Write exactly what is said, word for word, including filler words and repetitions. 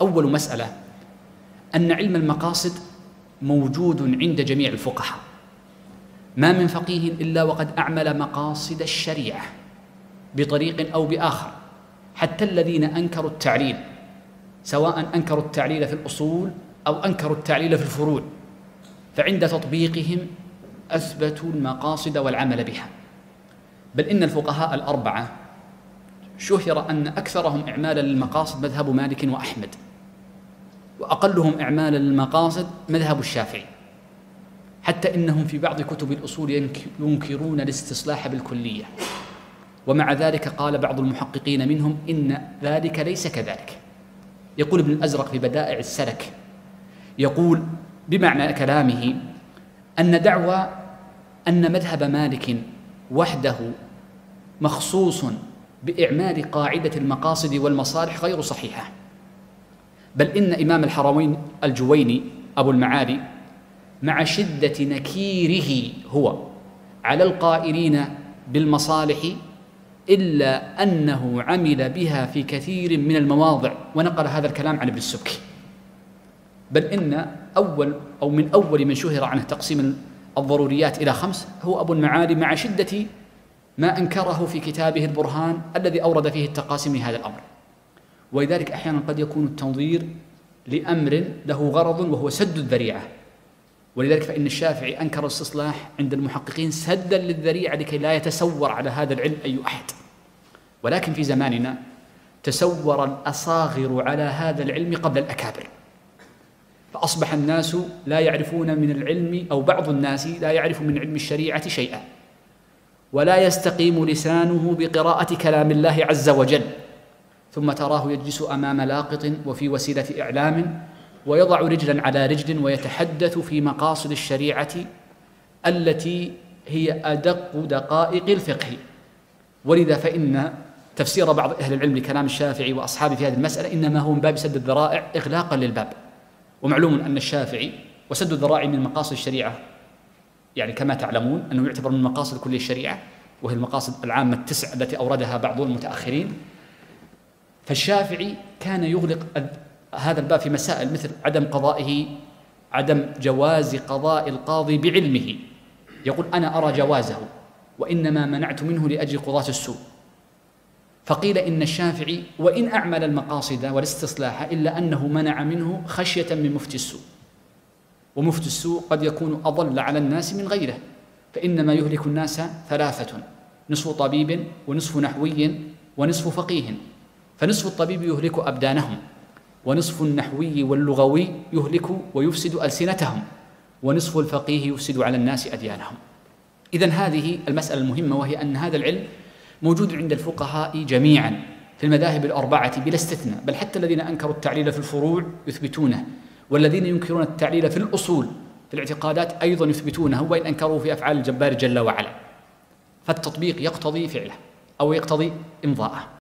أول مسألة أن علم المقاصد موجود عند جميع الفقهاء، ما من فقيه إلا وقد أعمل مقاصد الشريعة بطريق أو بآخر، حتى الذين أنكروا التعليل، سواء أنكروا التعليل في الأصول أو أنكروا التعليل في الفروع، فعند تطبيقهم أثبتوا المقاصد والعمل بها. بل إن الفقهاء الأربعة شهر أن أكثرهم إعمالا للمقاصد مذهب مالك وأحمد، وأقلهم إعمالا للمقاصد مذهب الشافعي، حتى إنهم في بعض كتب الأصول ينكرون الاستصلاح بالكلية. ومع ذلك قال بعض المحققين منهم إن ذلك ليس كذلك. يقول ابن الأزرق في بدائع السلك، يقول بمعنى كلامه أن دعوى أن مذهب مالك وحده مخصوص بإعمال قاعدة المقاصد والمصالح غير صحيحة، بل إن إمام الحرمين الجويني أبو المعالي مع شدة نكيره هو على القائلين بالمصالح إلا أنه عمل بها في كثير من المواضع، ونقل هذا الكلام عن ابن السبكي. بل إن أول أو من أول من شهر عنه تقسيم الضروريات إلى خمس هو أبو المعالي، مع شدة ما أنكره في كتابه البرهان الذي أورد فيه التقاسيم لهذا الأمر. ولذلك أحيانا قد يكون التنظير لأمر له غرض وهو سد الذريعة، ولذلك فإن الشافعي أنكر الاستصلاح عند المحققين سدا للذريعة لكي لا يتسور على هذا العلم أي أحد. ولكن في زماننا تسور الأصاغر على هذا العلم قبل الأكابر، فأصبح الناس لا يعرفون من العلم، أو بعض الناس لا يعرف من علم الشريعة شيئا، ولا يستقيم لسانه بقراءة كلام الله عز وجل، ثم تراه يجلس أمام لاقط وفي وسيلة إعلام ويضع رجلا على رجل ويتحدث في مقاصد الشريعة التي هي أدق دقائق الفقه. ولذا فإن تفسير بعض أهل العلم لكلام الشافعي وأصحابه في هذه المسألة إنما هو من باب سد الذرائع إغلاقا للباب. ومعلوم أن الشافعي وسد الذرائع من مقاصد الشريعة، يعني كما تعلمون أنه يعتبر من مقاصد كل الشريعة، وهي المقاصد العامة التسع التي أوردها بعض المتأخرين. فالشافعي كان يغلق هذا الباب في مسائل مثل عدم قضائه، عدم جواز قضاء القاضي بعلمه، يقول أنا أرى جوازه وإنما منعت منه لأجل قضاة السوء. فقيل إن الشافعي وإن أعمل المقاصد والاستصلاح إلا أنه منع منه خشية من مفتي السوء، ومفتي السوء قد يكون أضل على الناس من غيره، فإنما يهلك الناس ثلاثة: نصف طبيب ونصف نحوي ونصف فقيه، فنصف الطبيب يهلك أبدانهم، ونصف النحوي واللغوي يهلك ويفسد ألسنتهم، ونصف الفقيه يفسد على الناس أديانهم. إذن هذه المسألة المهمة، وهي أن هذا العلم موجود عند الفقهاء جميعا في المذاهب الأربعة بلا استثناء، بل حتى الذين أنكروا التعليل في الفروع يثبتونه، والذين ينكرون التعليل في الأصول في الاعتقادات أيضا يثبتونه، وإن أنكروا في أفعال الجبار جل وعلا. فالتطبيق يقتضي فعله أو يقتضي إمضاءه.